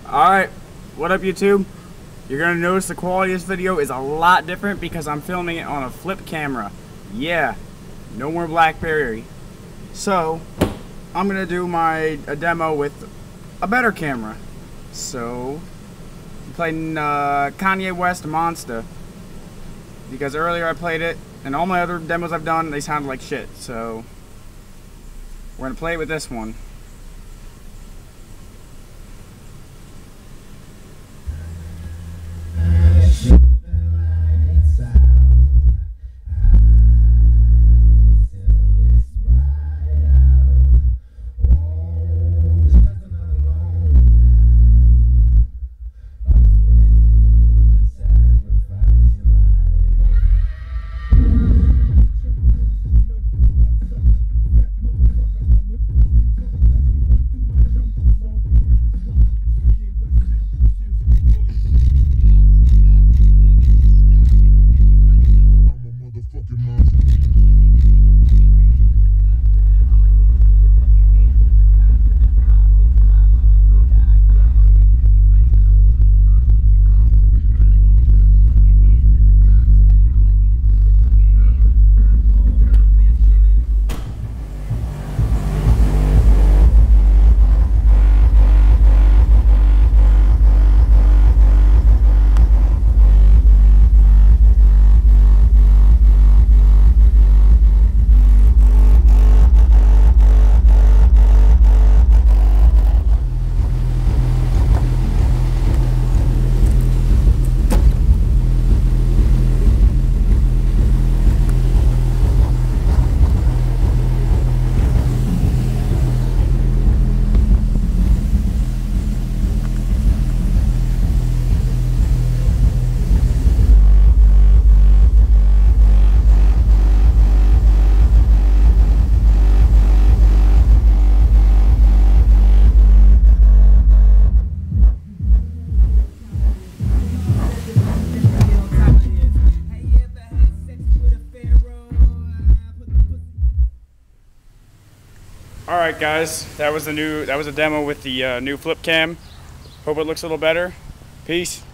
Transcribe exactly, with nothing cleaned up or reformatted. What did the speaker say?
Alright, what up YouTube? You're gonna notice the quality of this video is a lot different because I'm filming it on a flip camera. Yeah, no more BlackBerry. So, I'm gonna do my a demo with a better camera. So, I'm playing uh, Kanye West Monster. Because earlier I played it, and all my other demos I've done, they sounded like shit. So, we're gonna play it with this one. Alright guys, that was the new that was a demo with the uh, new flip cam. Hope it looks a little better. Peace.